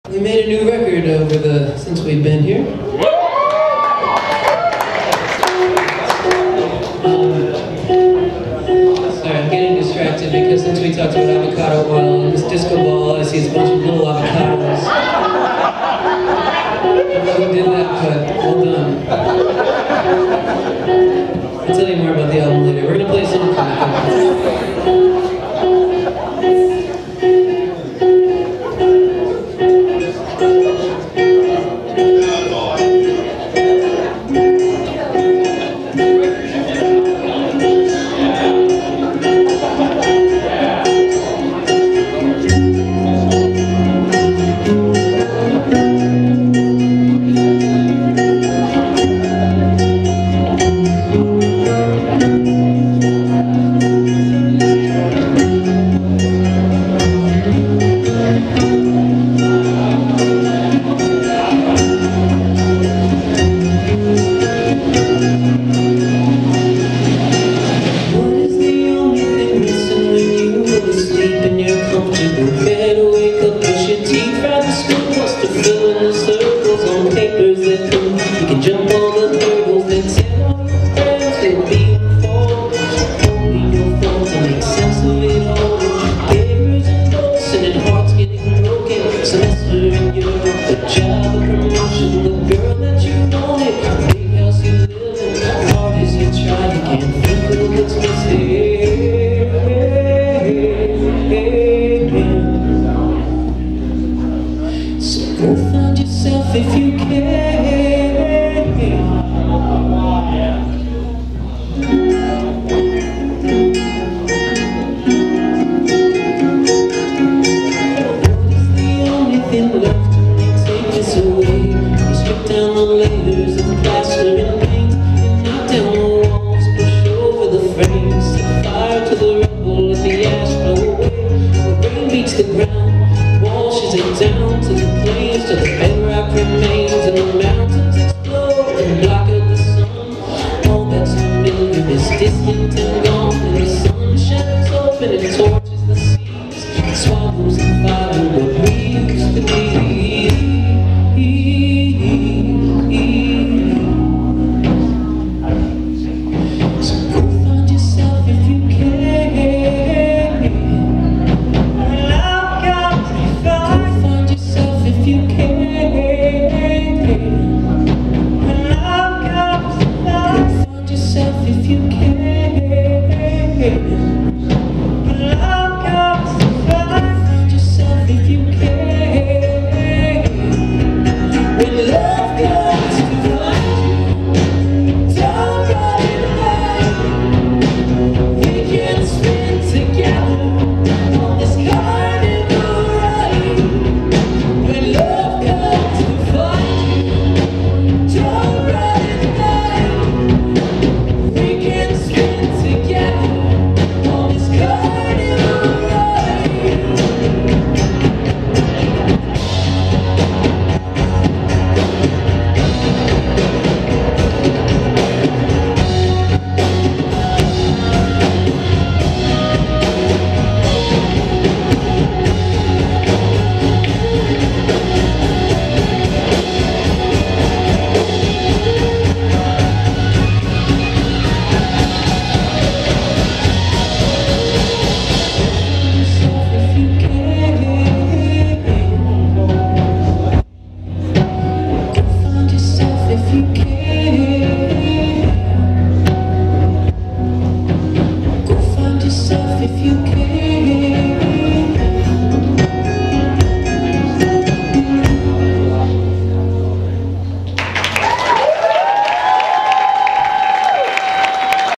We made a new record since we've been here. Sorry, I'm getting distracted because since we talked about avocado oil and this disco ball, I see it's a bunch of little avocados. I don't know who did that, but well done. I'll tell you more about the album later. We're going to play some if you can. What is the only thing left to take this away? You strip down the layers of plaster and paint, and knock down the walls, push over the frames, set fire to the rubble, let the ash blow away. The rain beats the ground, washes it down to the plains, to the bedrock remains, and the mountains explode and block out the sun. All that's familiar is distant and gone, and the sun shines open and torches the seas, and swallows the fire of what we used to be. So go find yourself if you can. Love comes if you can.